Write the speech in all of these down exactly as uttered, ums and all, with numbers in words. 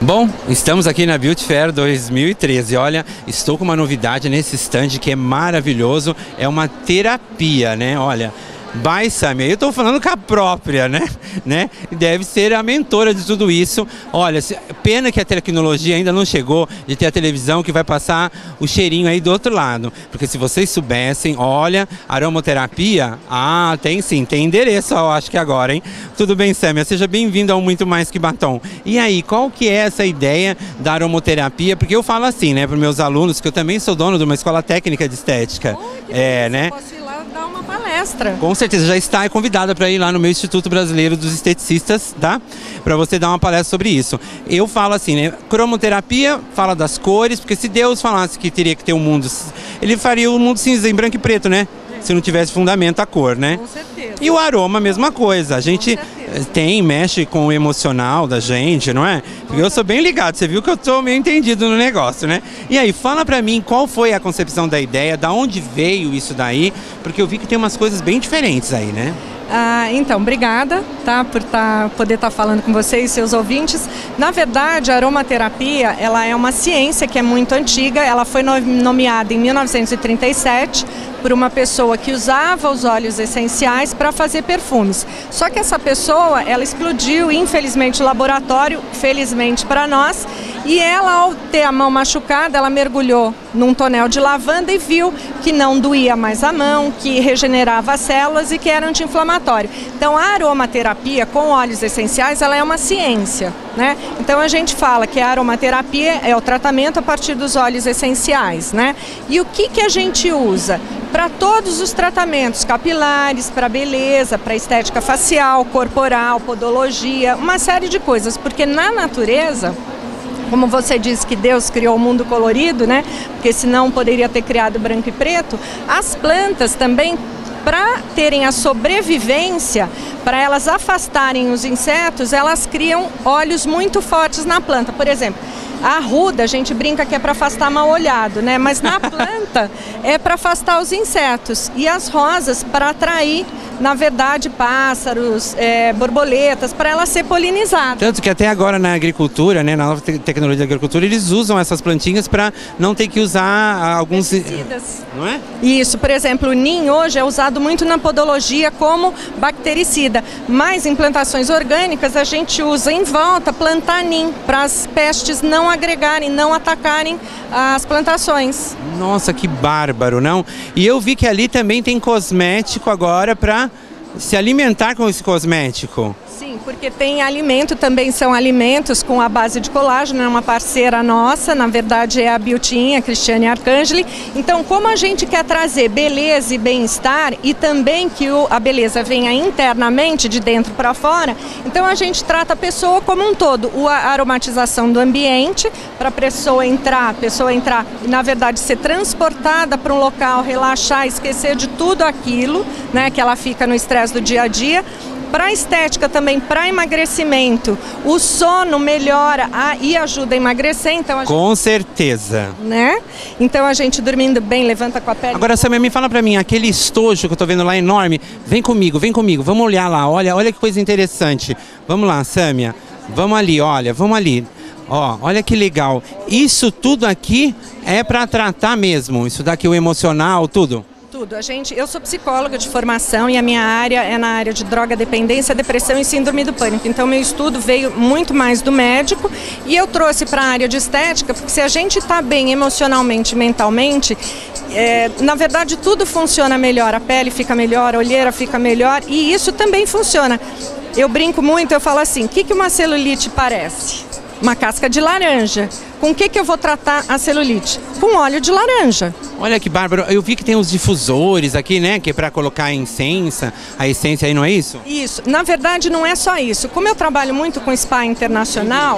Bom, estamos aqui na Beauty Fair dois mil e treze. Olha, estou com uma novidade nesse stand que é maravilhoso. É uma terapia, né? Olha, by Samia. Eu estou falando com a própria, né? né? Deve ser a mentora de tudo isso. Olha, pena que a tecnologia ainda não chegou de ter a televisão que vai passar o cheirinho aí do outro lado. Porque se vocês soubessem, olha, aromaterapia, ah, tem sim, tem endereço, eu acho que agora, hein? Tudo bem, Samia? Seja bem-vindo ao Muito Mais Que Batom. E aí, qual que é essa ideia da aromaterapia? Porque eu falo assim, né, para os meus alunos, que eu também sou dono de uma escola técnica de estética. Oh, que é, né? Posso ir lá dar uma palestra. Com certeza, já está convidada para ir lá no meu Instituto Brasileiro dos Esteticistas, tá? Para você dar uma palestra sobre isso. Eu falo assim, né? Cromoterapia fala das cores, porque se Deus falasse que teria que ter um mundo, ele faria o um mundo cinza, em branco e preto, né? Se não tivesse fundamento a cor, né? Com certeza. E o aroma, a mesma coisa. A gente tem, mexe com o emocional da gente, não é? Porque eu sou bem ligado, você viu que eu tô meio entendido no negócio, né? E aí, fala pra mim qual foi a concepção da ideia, da onde veio isso daí, porque eu vi que tem umas coisas bem diferentes aí, né? Ah, então, obrigada, tá, por tá, poder estar tá falando com vocês, seus ouvintes. Na verdade, a aromaterapia, ela é uma ciência que é muito antiga. Ela foi nomeada em mil novecentos e trinta e sete por uma pessoa que usava os óleos essenciais para fazer perfumes. Só que essa pessoa, ela explodiu, infelizmente, no laboratório, felizmente para nós, e ela, ao ter a mão machucada, ela mergulhou num tonel de lavanda e viu que não doía mais a mão, que regenerava as células e que era anti-inflamatório. Então, a aromaterapia com óleos essenciais, ela é uma ciência, né? Então, a gente fala que a aromaterapia é o tratamento a partir dos óleos essenciais, né? E o que que a gente usa? Para todos os tratamentos capilares, para beleza, para estética facial, corporal, podologia, uma série de coisas, porque na natureza, como você disse que Deus criou o mundo colorido, né? Porque senão poderia ter criado branco e preto, as plantas também, para terem a sobrevivência, para elas afastarem os insetos, elas criam óleos muito fortes na planta. Por exemplo, a arruda, a gente brinca que é para afastar mal-olhado, né? Mas na planta é para afastar os insetos. E as rosas para atrair, na verdade, pássaros, é, borboletas, para ela ser polinizada. Tanto que até agora na agricultura, né, na nova te tecnologia da agricultura, eles usam essas plantinhas para não ter que usar alguns pesticidas. Não é? Isso, por exemplo, o nim hoje é usado muito na podologia como bactericida, mas em plantações orgânicas a gente usa em volta plantanim para as pestes não agregarem, não atacarem as plantações. Nossa, que bárbaro, não? E eu vi que ali também tem cosmético agora para se alimentar com esse cosmético. Sim, porque tem alimento, também são alimentos com a base de colágeno, é uma parceira nossa, na verdade é a Beauty, a Cristiane Arcangeli. Então, como a gente quer trazer beleza e bem-estar e também que o, a beleza venha internamente, de dentro para fora, então a gente trata a pessoa como um todo. A aromatização do ambiente, para a pessoa entrar, a pessoa entrar e, na verdade, ser transportada para um local, relaxar, esquecer de tudo aquilo, né, que ela fica no estresse do dia a dia. Para a estética também, para emagrecimento, o sono melhora a, e ajuda a emagrecer. Então a com gente, certeza. Né? Então a gente dormindo bem, levanta com a pele. Agora, Samia, me fala para mim, aquele estojo que eu tô vendo lá enorme, vem comigo, vem comigo, vamos olhar lá, olha, olha que coisa interessante. Vamos lá, Samia, vamos ali, olha, vamos ali. Ó, olha que legal. Isso tudo aqui é para tratar mesmo, isso daqui, o emocional, tudo? Tudo. A gente, eu sou psicóloga de formação e a minha área é na área de droga dependência, depressão e síndrome do pânico. Então, meu estudo veio muito mais do médico e eu trouxe para a área de estética, porque se a gente está bem emocionalmente, mentalmente, é, na verdade tudo funciona melhor. A pele fica melhor, a olheira fica melhor e isso também funciona. Eu brinco muito, eu falo assim, o que, que uma celulite parece? Uma casca de laranja. Com o que, que eu vou tratar a celulite? Com óleo de laranja. Olha que bárbaro, eu vi que tem os difusores aqui, né, que é para colocar a essência, a essência aí, não é isso? Isso, na verdade não é só isso. Como eu trabalho muito com spa internacional,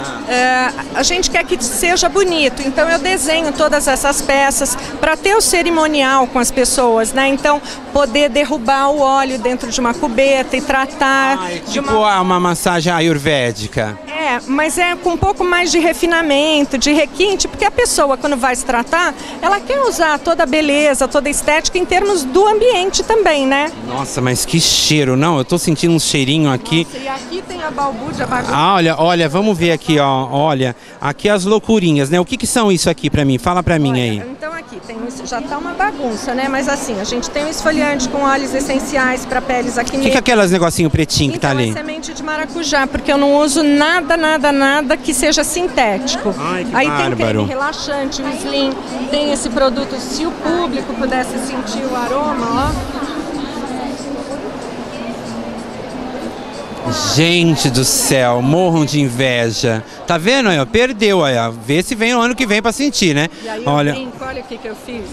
é, a gente quer que seja bonito, então eu desenho todas essas peças para ter o cerimonial com as pessoas, né? Então, poder derrubar o óleo dentro de uma cubeta e tratar... Ah, é tipo de uma... uma massagem ayurvédica. É, É, mas é com um pouco mais de refinamento, de requinte, porque a pessoa, quando vai se tratar, ela quer usar toda a beleza, toda a estética em termos do ambiente também, né? Nossa, mas que cheiro, não? Eu tô sentindo um cheirinho aqui. Nossa, e aqui tem a balbúrdia, a bagunça. Ah, olha, olha, vamos ver aqui, ó, olha, aqui as loucurinhas, né? O que que são isso aqui pra mim? Fala pra mim Olha, aí. então aqui tem isso, já tá uma bagunça, né? Mas assim, a gente tem um esfoliante com óleos essenciais para peles aqui. O que que é aquelas negocinho pretinho que então, tá ali? é semente de maracujá, porque eu não uso nada, nada, nada que seja sintético. Ai, que Aí bárbaro. tem creme relaxante, o Slim, tem esse produto, se o público pudesse sentir o aroma, ó. Gente do céu, morram de inveja. Tá vendo aí, ó? Perdeu aí, ó. Vê se vem o ano que vem pra sentir, né? E aí eu Olha. brinco, olha o que que eu fiz.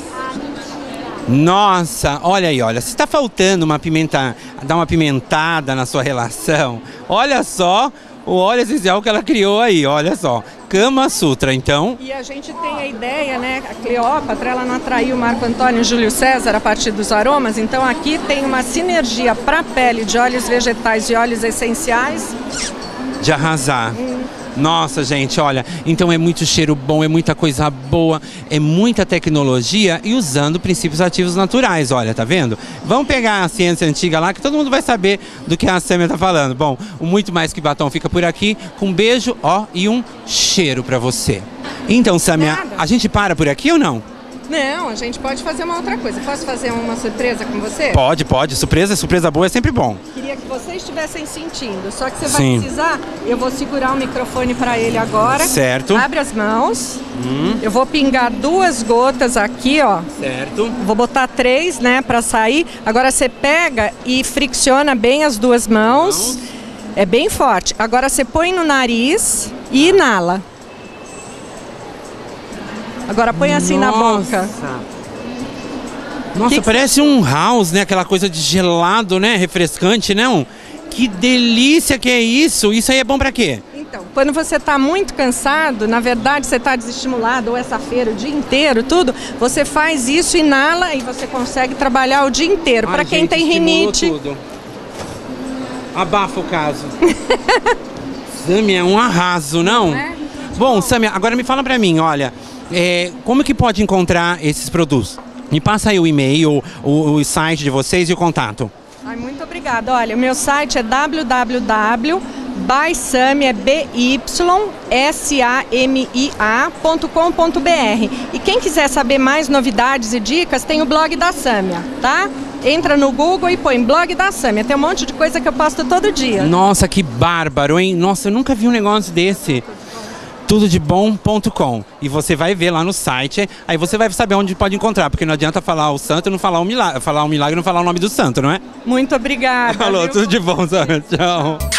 Nossa, olha aí, olha. Se tá faltando uma pimenta, dar uma pimentada na sua relação, olha só o óleo essencial que ela criou aí, olha só. Kama Sutra, então. E a gente tem a ideia, né, a Cleópatra, ela não atraiu o Marco Antônio e Júlio César a partir dos aromas, então aqui tem uma sinergia para a pele de óleos vegetais e óleos essenciais. De arrasar. Hum. Nossa, gente, olha, então é muito cheiro bom, é muita coisa boa, é muita tecnologia e usando princípios ativos naturais, olha, tá vendo? Vamos pegar a ciência antiga lá que todo mundo vai saber do que a Sâmia tá falando. Bom, o Muito Mais Que Batom fica por aqui, com um beijo, ó, e um cheiro pra você. Então, Sâmia, Nada. a gente para por aqui ou não? Não, a gente pode fazer uma outra coisa. Posso fazer uma surpresa com você? Pode, pode. Surpresa, surpresa boa é sempre bom. Queria que vocês estivessem sentindo, só que você Sim. vai precisar, eu vou segurar o microfone para ele agora. Certo. Abre as mãos. Hum. Eu vou pingar duas gotas aqui, ó. Certo. Vou botar três, né, para sair. Agora você pega e fricciona bem as duas mãos. Mãos. É bem forte. Agora você põe no nariz e inala. Agora põe assim na boca. Nossa, Que que parece um house, né? Aquela coisa de gelado, né? Refrescante, não? Que delícia que é isso! Isso aí é bom pra quê? Então, quando você está muito cansado, na verdade você está desestimulado, ou essa feira o dia inteiro, tudo, você faz isso, inala e você consegue trabalhar o dia inteiro. Para quem gente, tem estimulou rinite. tudo. Abafa o caso. Sâmia, é um arraso, não? É? Bom, Sâmia, agora me fala pra mim, olha, é, como que pode encontrar esses produtos? Me passa aí o e-mail, o, o site de vocês e o contato. Ai, muito obrigada. Olha, o meu site é w w w ponto by samia ponto com ponto b r. E quem quiser saber mais novidades e dicas, tem o blog da Sâmia, tá? Entra no Google e põe blog da Sâmia. Tem um monte de coisa que eu posto todo dia. Nossa, que bárbaro, hein? Nossa, eu nunca vi um negócio desse. tudo de bom ponto com. E você vai ver lá no site, aí você vai saber onde pode encontrar, porque não adianta falar o santo e não falar o milagre, falar o milagre e não falar o nome do santo, não é? Muito obrigada. Falou, viu? tudo de bom, Sâmia. Tchau.